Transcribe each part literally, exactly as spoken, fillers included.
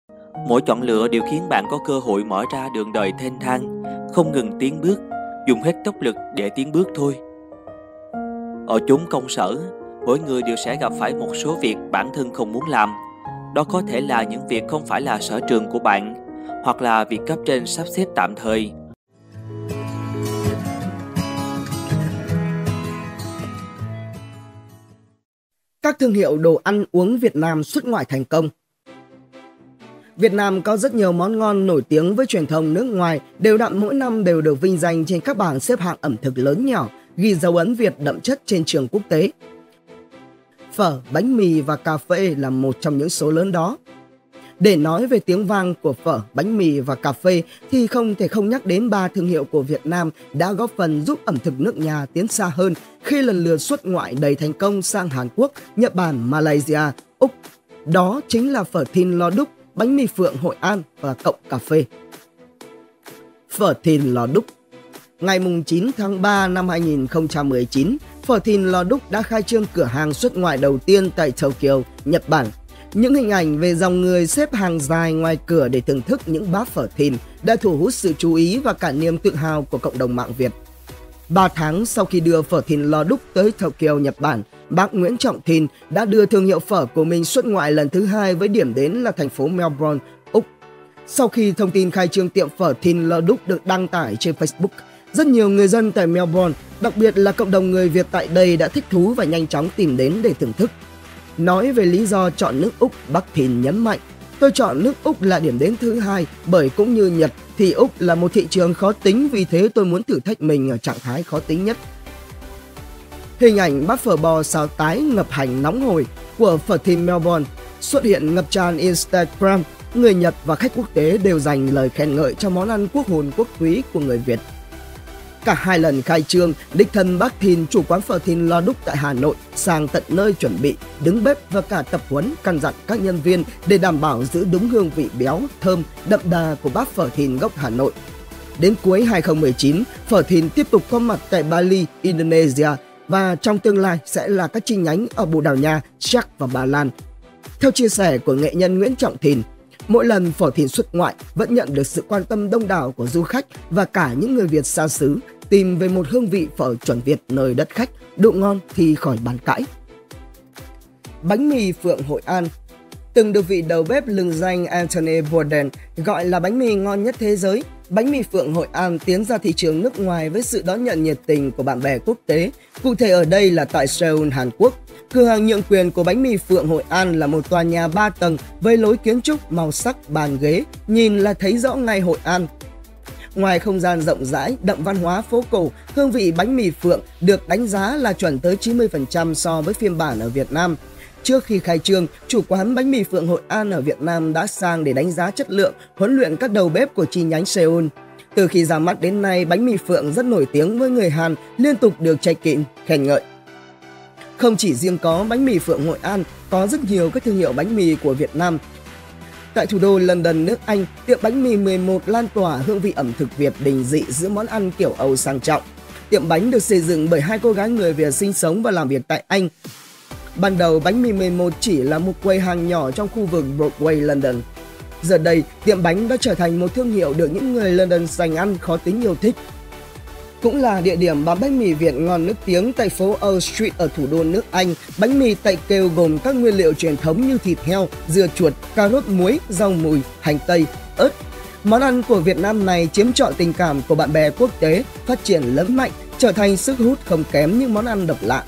Mỗi chọn lựa đều khiến bạn có cơ hội mở ra đường đời thênh thang, không ngừng tiến bước, dùng hết tốc lực để tiến bước thôi. Ở chốn công sở, mỗi người đều sẽ gặp phải một số việc bản thân không muốn làm. Đó có thể là những việc không phải là sở trường của bạn, hoặc là việc cấp trên sắp xếp tạm thời. Các thương hiệu đồ ăn uống Việt Nam xuất ngoại thành công. Việt Nam có rất nhiều món ngon nổi tiếng với truyền thông nước ngoài, đều đặn mỗi năm đều được vinh danh trên các bảng xếp hạng ẩm thực lớn nhỏ, ghi dấu ấn Việt đậm chất trên trường quốc tế. Phở, bánh mì và cà phê là một trong những số lớn đó. Để nói về tiếng vang của phở, bánh mì và cà phê thì không thể không nhắc đến ba thương hiệu của Việt Nam đã góp phần giúp ẩm thực nước nhà tiến xa hơn khi lần lượt xuất ngoại đầy thành công sang Hàn Quốc, Nhật Bản, Malaysia, Úc. Đó chính là phở Thin Lò Đúc, bánh mì Phượng Hội An và Cộng Cà Phê. Phở Thin Lò Đúc. Ngày chín tháng ba năm hai nghìn không trăm mười chín, phở Thin Lò Đúc đã khai trương cửa hàng xuất ngoại đầu tiên tại Tokyo, Nhật Bản. Những hình ảnh về dòng người xếp hàng dài ngoài cửa để thưởng thức những bát phở Thin đã thu hút sự chú ý và cả niềm tự hào của cộng đồng mạng Việt. Ba tháng sau khi đưa phở Thin Lò Đúc tới Tokyo, Nhật Bản, bác Nguyễn Trọng Thin đã đưa thương hiệu phở của mình xuất ngoại lần thứ hai với điểm đến là thành phố Melbourne, Úc. Sau khi thông tin khai trương tiệm phở Thin Lò Đúc được đăng tải trên Facebook, rất nhiều người dân tại Melbourne, đặc biệt là cộng đồng người Việt tại đây đã thích thú và nhanh chóng tìm đến để thưởng thức. Nói về lý do chọn nước Úc, bác Thin nhấn mạnh: "Tôi chọn nước Úc là điểm đến thứ hai bởi cũng như Nhật thì Úc là một thị trường khó tính, vì thế tôi muốn thử thách mình ở trạng thái khó tính nhất." Hình ảnh bát phở bò xào tái ngập hành nóng hổi của phở Thin Melbourne xuất hiện ngập tràn Instagram. Người Nhật và khách quốc tế đều dành lời khen ngợi cho món ăn quốc hồn quốc túy của người Việt. Cả hai lần khai trương, đích thân bác Thin, chủ quán phở Thin Lò Đúc tại Hà Nội, sang tận nơi chuẩn bị, đứng bếp và cả tập huấn căn dặn các nhân viên để đảm bảo giữ đúng hương vị béo, thơm, đậm đà của bát phở Thin gốc Hà Nội. Đến cuối hai nghìn không trăm mười chín, phở Thin tiếp tục có mặt tại Bali, Indonesia và trong tương lai sẽ là các chi nhánh ở Bồ Đào Nha, Séc và Ba Lan. Theo chia sẻ của nghệ nhân Nguyễn Trọng Thin, mỗi lần phở Thin xuất ngoại vẫn nhận được sự quan tâm đông đảo của du khách và cả những người Việt xa xứ tìm về một hương vị phở chuẩn Việt nơi đất khách, độ ngon thì khỏi bàn cãi. Bánh mì Phượng Hội An. Từng được vị đầu bếp lừng danh Anthony Bourdain gọi là bánh mì ngon nhất thế giới, bánh mì Phượng Hội An tiến ra thị trường nước ngoài với sự đón nhận nhiệt tình của bạn bè quốc tế. Cụ thể ở đây là tại Seoul, Hàn Quốc. Cửa hàng nhượng quyền của bánh mì Phượng Hội An là một tòa nhà ba tầng với lối kiến trúc, màu sắc, bàn ghế, nhìn là thấy rõ ngay Hội An. Ngoài không gian rộng rãi, đậm văn hóa phố cổ, hương vị bánh mì Phượng được đánh giá là chuẩn tới chín mươi phần trăm so với phiên bản ở Việt Nam. Trước khi khai trương, chủ quán bánh mì Phượng Hội An ở Việt Nam đã sang để đánh giá chất lượng, huấn luyện các đầu bếp của chi nhánh Seoul. Từ khi ra mắt đến nay, bánh mì Phượng rất nổi tiếng với người Hàn, liên tục được check-in, khen ngợi. Không chỉ riêng có bánh mì Phượng Hội An, có rất nhiều các thương hiệu bánh mì của Việt Nam. Tại thủ đô London, nước Anh, tiệm bánh mì mười một lan tỏa hương vị ẩm thực Việt bình dị giữa món ăn kiểu Âu sang trọng. Tiệm bánh được xây dựng bởi hai cô gái người Việt sinh sống và làm việc tại Anh. Ban đầu, bánh mì mười một chỉ là một quầy hàng nhỏ trong khu vực Broadway, London. Giờ đây, tiệm bánh đã trở thành một thương hiệu được những người London sành ăn khó tính yêu thích. Cũng là địa điểm bán bánh mì Việt ngon nức tiếng tại phố Old Street ở thủ đô nước Anh. Bánh mì tại kêu gồm các nguyên liệu truyền thống như thịt heo, dưa chuột, cà rốt muối, rau mùi, hành tây, ớt. Món ăn của Việt Nam này chiếm trọn tình cảm của bạn bè quốc tế, phát triển lớn mạnh, trở thành sức hút không kém những món ăn độc lạ.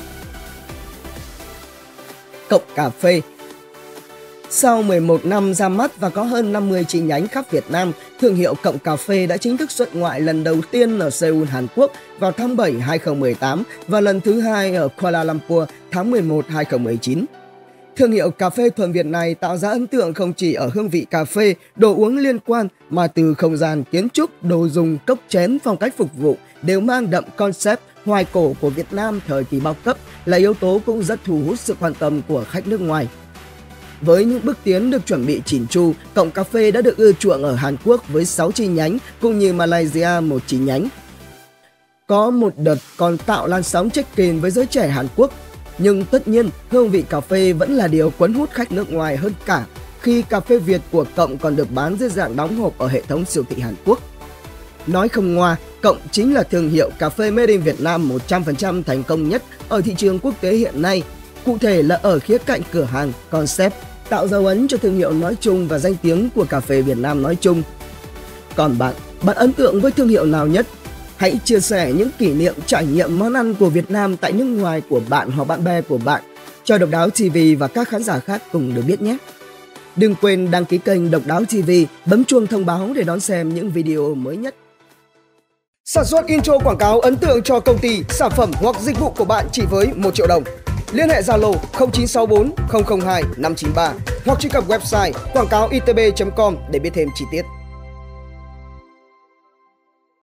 Cộng Cà Phê. Sau mười một năm ra mắt và có hơn năm mươi chi nhánh khắp Việt Nam, thương hiệu Cộng Cà Phê đã chính thức xuất ngoại lần đầu tiên ở Seoul, Hàn Quốc vào tháng bảy năm hai nghìn không trăm mười tám và lần thứ hai ở Kuala Lumpur tháng mười một năm hai nghìn không trăm mười chín. Thương hiệu cà phê thuần Việt này tạo ra ấn tượng không chỉ ở hương vị cà phê, đồ uống liên quan, mà từ không gian kiến trúc, đồ dùng, cốc chén, phong cách phục vụ đều mang đậm concept hoài cổ của Việt Nam thời kỳ bao cấp, là yếu tố cũng rất thu hút sự quan tâm của khách nước ngoài. Với những bước tiến được chuẩn bị chỉn chu, Cộng Cà Phê đã được ưa chuộng ở Hàn Quốc với sáu chi nhánh, cũng như Malaysia một chi nhánh. Có một đợt còn tạo làn sóng check-in với giới trẻ Hàn Quốc. Nhưng tất nhiên, hương vị cà phê vẫn là điều cuốn hút khách nước ngoài hơn cả, khi cà phê Việt của Cộng còn được bán dưới dạng đóng hộp ở hệ thống siêu thị Hàn Quốc. Nói không ngoa, Cộng chính là thương hiệu cà phê made in Việt Nam một trăm phần trăm thành công nhất ở thị trường quốc tế hiện nay. Cụ thể là ở khía cạnh cửa hàng, concept, tạo dấu ấn cho thương hiệu nói chung và danh tiếng của cà phê Việt Nam nói chung. Còn bạn, bạn ấn tượng với thương hiệu nào nhất? Hãy chia sẻ những kỷ niệm trải nghiệm món ăn của Việt Nam tại nước ngoài của bạn hoặc bạn bè của bạn cho Độc Đáo ti vi và các khán giả khác cùng được biết nhé. Đừng quên đăng ký kênh Độc Đáo ti vi, bấm chuông thông báo để đón xem những video mới nhất. Sản xuất intro quảng cáo ấn tượng cho công ty, sản phẩm hoặc dịch vụ của bạn chỉ với một triệu đồng. Liên hệ Zalo không chín sáu bốn không không hai năm chín ba hoặc truy cập website quảng cáo i tê bê chấm com để biết thêm chi tiết.